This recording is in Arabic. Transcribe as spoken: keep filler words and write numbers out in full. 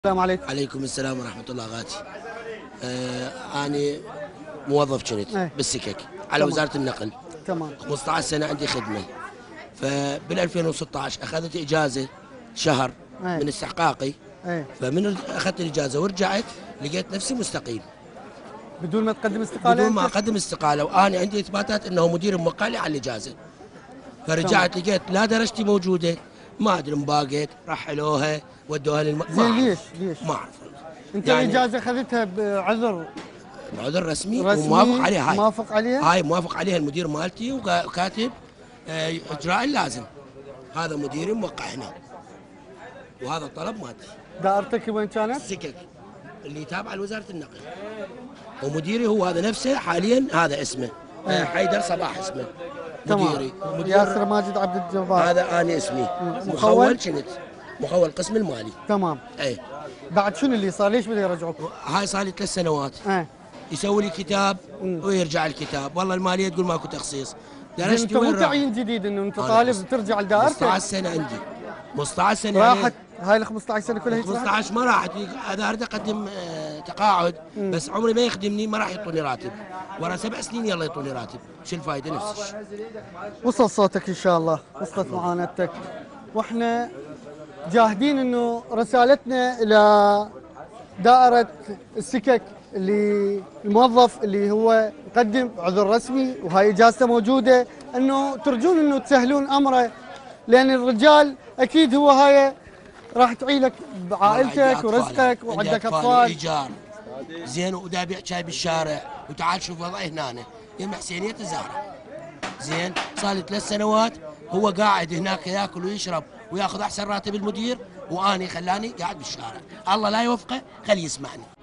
السلام عليكم. عليكم السلام ورحمة الله غاتي. آه أنا موظف كنت ايه. بالسكك على تمام. وزارة النقل. تمام. خمسة عشر سنة عندي خدمة. فبال ألفين وستة عشر أخذت إجازة شهر ايه. من استحقاقي. ايه. فمن ال- أخذت الإجازة ورجعت لقيت نفسي مستقيل بدون ما تقدم استقالة؟ بدون ما أنت؟ أقدم استقالة، وأنا عندي إثباتات أنه مدير موقع لي على الإجازة. فرجعت لقيت لا درجتي موجودة، ما أدري مباقت رحلوها ودوها للم... ما زين أعرف. ليش؟ ليش؟ ما أعرف انت يعني الاجازة اخذتها بعذر بعذر رسمي, رسمي وموافق عليها. هاي موافق عليها؟ هاي موافق عليها المدير مالتي وكاتب آه، اجراء اللازم. هذا مديري موقع هنا وهذا الطلب مالتي. دائرتك وين كانت؟ السكك اللي تابعه لوزاره النقل، ومديري هو هذا نفسه حاليا، هذا اسمه آه، حيدر صباح اسمه مديري. تمام. ياسر ماجد عبد الجبار. هذا انا اسمي مخول؟ مخول كنت مخول القسم المالي. تمام. اي بعد شنو اللي صار؟ ليش بده يرجعوك؟ هاي صار لي ثلاث سنوات. ايه. يسوي لي كتاب مم. ويرجع الكتاب، والله الماليه تقول ماكو تخصيص. زين درجتي انت وين مو راح؟ تعيين جديد انه انت أنا طالب خمسة- ترجع خمسة لدائرتك؟ عشر سنه عندي. خمسة عشر سنه راحت هاي ال خمسة عشر سنة كلها هيك راحت؟ خمسة عشر ما راحت. انا اريد اقدم آه، تقاعد، بس عمري ما يخدمني، ما راح يعطوني راتب. ورا سبع سنين يلا يعطوني راتب، شو الفائده؟ نفس الشيء. وصل صوتك ان شاء الله، وصلت معاناتك، واحنا جاهدين انه رسالتنا الى دائرة السكك اللي الموظف اللي هو يقدم عذر رسمي وهاي اجازته موجوده، انه ترجون انه تسهلون امره، لان الرجال اكيد هو هاي راح تعيلك عندي بعائلتك أطفال. ورزقك عندي وعندك أطفال اطفال. وايجار زين، ودا ابيع شاي بالشارع، وتعال شوف وضعي هنا يم حسينيه الزهره. زين صار لي ثلاث سنوات هو قاعد هناك ياكل ويشرب وياخذ احسن راتب المدير، واني خلاني قاعد بالشارع. الله لا يوفقه، خليه يسمعني.